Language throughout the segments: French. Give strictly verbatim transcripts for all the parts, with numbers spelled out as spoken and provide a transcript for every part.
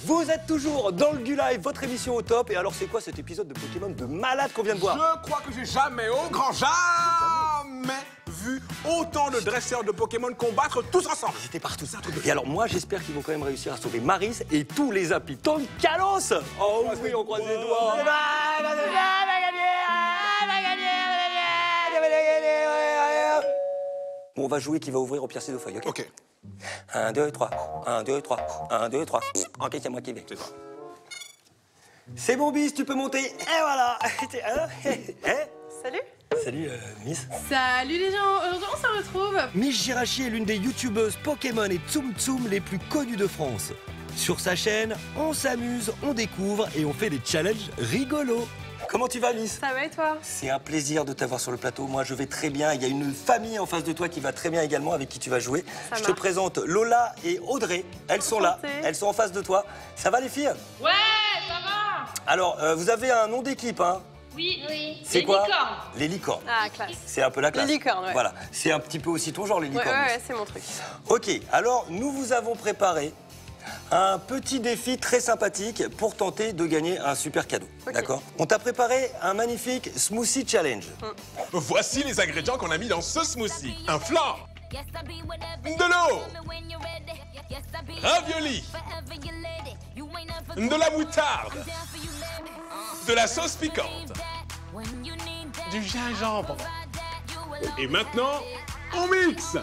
Vous êtes toujours dans le Gu-Live, votre émission au top. Et alors, c'est quoi cet épisode de Pokémon de malade qu'on vient de voir? Je crois que j'ai jamais, au grand jamais, vu autant de dresseurs de Pokémon combattre tous ensemble. Ils étaient partout, c'est un truc de... Et alors, moi, j'espère qu'ils vont quand même réussir à sauver Maris et tous les habitants de Kalos. Oh oui, on croise les doigts. Bon, on va jouer qui va ouvrir au piercé de feuille, ok? Ok. un, deux, trois. un, deux, trois. un, deux, trois. Ok, c'est moi qui vais. C'est toi. C'est bon, Bis, tu peux monter. Et voilà. Salut. Salut, euh, Miss. Salut les gens, aujourd'hui on se retrouve. Miss Jirachi est l'une des youtubeuses Pokémon et Tsum Tsum les plus connues de France. Sur sa chaîne, on s'amuse, on découvre et on fait des challenges rigolos. Comment tu vas, Miss? Ça va et toi? C'est un plaisir de t'avoir sur le plateau. Moi, je vais très bien. Il y a une famille en face de toi qui va très bien également, avec qui tu vas jouer. Ça je marche. te présente Lola et Audrey. Elles sont là. Enchantée. Elles sont en face de toi. Ça va, les filles? Ouais, ça va. Alors, euh, vous avez un nom d'équipe, hein? Oui, oui. C'est Les quoi? licornes. Les licornes. Ah, classe. C'est un peu la classe. Les licornes, ouais. Voilà. C'est un petit peu aussi ton genre, les Ouais, licornes. ouais, ouais, c'est mon truc. Ok, alors nous vous avons préparé un petit défi très sympathique pour tenter de gagner un super cadeau. Ok. D'accord? On t'a préparé un magnifique smoothie challenge. Voici les ingrédients qu'on a mis dans ce smoothie. Un flan, de l'eau, ravioli, de la moutarde, de la sauce piquante, du gingembre. Et maintenant, on mixe.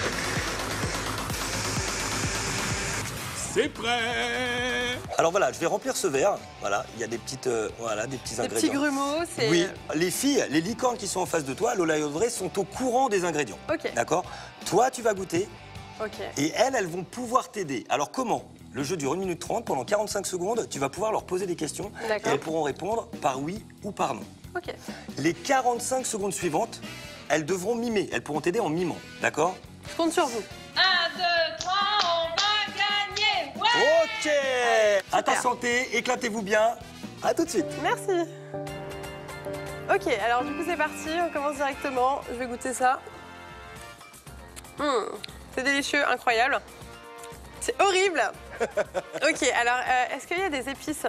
C'est prêt. Alors voilà, je vais remplir ce verre. Voilà, il y a des petites, euh, voilà, des petits Des petits ingrédients. grumeaux, c'est. Oui, les filles, les licornes qui sont en face de toi, Lola et Audrey, sont au courant des ingrédients. Ok. D'accord? Toi, tu vas goûter Ok. et elles, elles vont pouvoir t'aider. Alors comment? Le jeu dure une minute trente, pendant quarante-cinq secondes, tu vas pouvoir leur poser des questions et D'accord. elles pourront répondre par oui ou par non. Ok. Les quarante-cinq secondes suivantes, elles devront mimer. Elles pourront t'aider en mimant, d'accord? Je compte sur vous. Un, deux, trois, on va gagner. Ouais. Ok. À ta santé, éclatez-vous bien. À tout de suite. Merci. Ok, alors du coup c'est parti, on commence directement. Je vais goûter ça. Mmh, c'est délicieux, incroyable. C'est horrible. Ok, alors euh, est-ce qu'il y a des épices?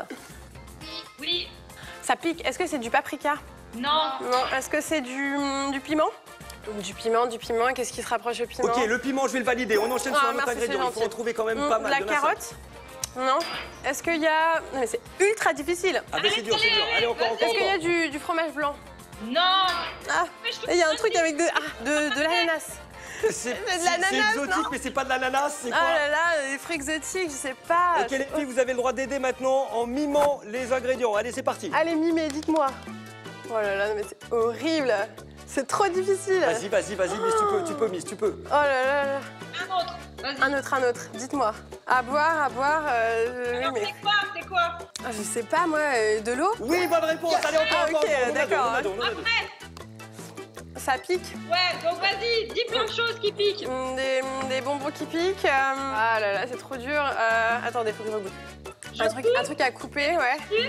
Oui. Ça pique. Est-ce que c'est du paprika? Non. Non. Est-ce que c'est du, du piment? Donc, du piment, du piment. Qu'est-ce qui se rapproche au piment? Ok, le piment, je vais le valider. On enchaîne Ah, sur un autre merci, ingrédient. c'est Il faut gentil. en trouver quand même Mmh, pas de mal. la Il y en a cinq. carotte? Non. Est-ce qu'il y a... Non mais c'est ultra difficile. Ah ben c'est dur, c'est dur. Allez, encore, encore, Est-ce qu'il y a encore. du, du fromage blanc? Non. Ah, Mais je te et il y a un donne truc des- avec de, ah, de, de l'ananas. C'est C'est de c'est- l'ananas, c'est exotique, non? mais c'est pas de l'ananas, c'est Ah quoi? là là, des fruits exotiques, je sais pas. Ok, les filles, vous avez le droit d'aider maintenant en mimant les ingrédients. Allez, c'est parti. Allez, mimez, dites-moi. Oh là là, mais c'est horrible. C'est trop difficile. Vas-y, vas-y, vas-y, Miss, tu peux, tu peux, Miss, tu peux. Oh là là là. Un autre. Vas-y. Un autre, un autre, dites-moi. À boire, à boire, euh, oui, Alors, mais... c'est quoi? C'est quoi? Ah, je sais pas, moi, euh, de l'eau? Oui, bonne réponse. Allez, encore, Ah, encore, ok, encore. On a deux, d'accord. on a deux, on a deux. Après. Ça pique. Ouais, donc vas-y, dis plein de choses qui piquent. Mm, Des, des bonbons qui piquent. euh, Ah là là, c'est trop dur. Euh, attendez, faut que je regoute. Je Un truc, un truc à couper, ouais.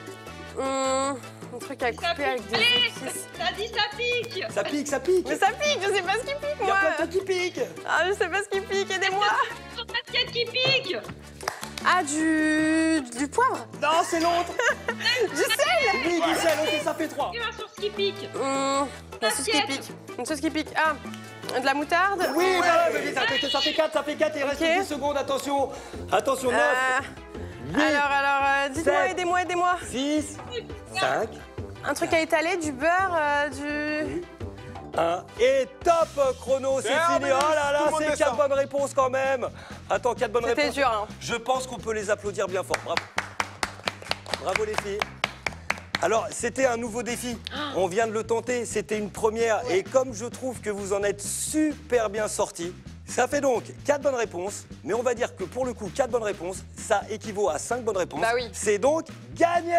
Hum, un truc à Ça couper avec pique. des Allez, épices. t'as dit ça pique. Ça pique, ça pique. Mais ça pique, je sais pas ce qui pique, Il y moi. a plein de trucs qui piquent. Ah, je sais pas ce qui pique, aidez-moi. Ton basket qui pique. Ah, du... du poivre. Non, c'est l'autre. Du sel. Oui, du sel, ok, ça fait trois. Et un source qui pique. Hum, une sauce qui pique. Une sauce qui pique. Ah, de la moutarde. Oui, Ouais. voilà, vas-y, ça fait, ça fait quatre, ça fait quatre, il reste Ok. dix secondes, attention. Attention, neuf, Euh, huit, alors, alors, euh, dites-moi, sept. aidez-moi, aidez-moi. six, cinq, Un truc à étaler, du beurre, euh, du... un. Et top chrono, c'est Terminé. fini. Oh là Tout là, le monde c'est descend. quatre bonnes réponses quand même. Attends, quatre bonnes C'était réponses. dur, hein. Je pense qu'on peut les applaudir bien fort. Bravo. Bravo les filles. Alors, c'était un nouveau défi. On vient de le tenter, c'était une première. Et comme je trouve que vous en êtes super bien sortis, ça fait donc quatre bonnes réponses. Mais on va dire que pour le coup, quatre bonnes réponses, ça équivaut à cinq bonnes réponses. Bah oui. C'est donc gagné.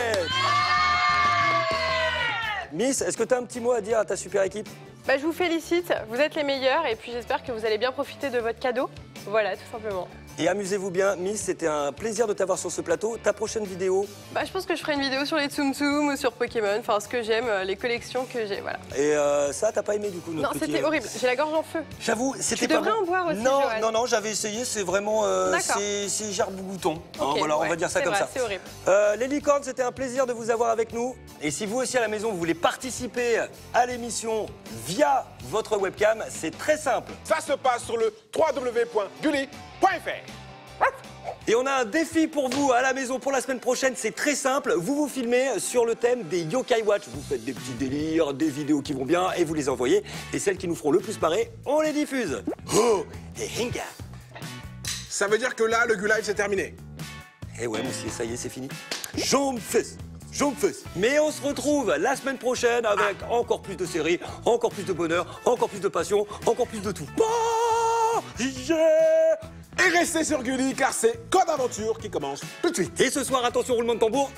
Miss, est-ce que tu as un petit mot à dire à ta super équipe? Bah, je vous félicite, vous êtes les meilleurs et puis j'espère que vous allez bien profiter de votre cadeau. Voilà, tout simplement. Et amusez-vous bien, Miss, c'était un plaisir de t'avoir sur ce plateau. Ta prochaine vidéo? Bah, je pense que je ferai une vidéo sur les Tsum Tsum ou sur Pokémon, enfin ce que j'aime, les collections que j'ai, voilà. Et euh, ça, t'as pas aimé du coup notre Non, petit, c'était euh, horrible, j'ai la gorge en feu. J'avoue, c'était Tu pas devrais bon. en boire aussi, Non, Johan. non, non, j'avais essayé, c'est vraiment... Euh, D'accord. c'est c'est gerbouton. Hein, Ok, voilà, on ouais, va dire ça c'est comme vrai, ça. c'est horrible. Euh, les licornes, c'était un plaisir de vous avoir avec nous. Et si vous aussi à la maison, vous voulez participer à l'émission via votre webcam, c'est très simple. Ça se passe sur le w w w point gulli point f r. Et on a un défi pour vous à la maison pour la semaine prochaine, c'est très simple. Vous vous filmez sur le thème des Yokai Watch. Vous faites des petits délires, des vidéos qui vont bien et vous les envoyez. Et celles qui nous feront le plus marrer, on les diffuse. Oh, et hinga. Ça veut dire que là, le Gulive, c'est terminé. Eh ouais, monsieur, ça y est, c'est fini. Jambes fesses, jambes fesses. Mais on se retrouve la semaine prochaine avec encore plus de séries, encore plus de bonheur, encore plus de passion, encore plus de tout. Bah, yeah. Et restez sur Gulli, car c'est Code Aventure qui commence tout de suite. Et ce soir, attention, roulement de tambour.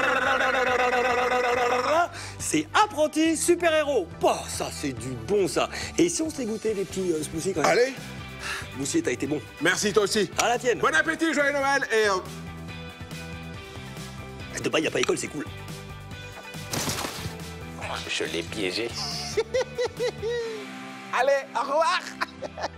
C'est apprenti super-héros. Bah, ça, c'est du bon, ça. Et si on se les goûtait, les petits euh, smoothies, quand même. Allez, Moussier, t'as été bon. merci toi aussi. À la tienne. Bon appétit, joyeux Noël et... euh, De pas, y a pas école, c'est cool. Je l'ai piégé. Allez, au revoir.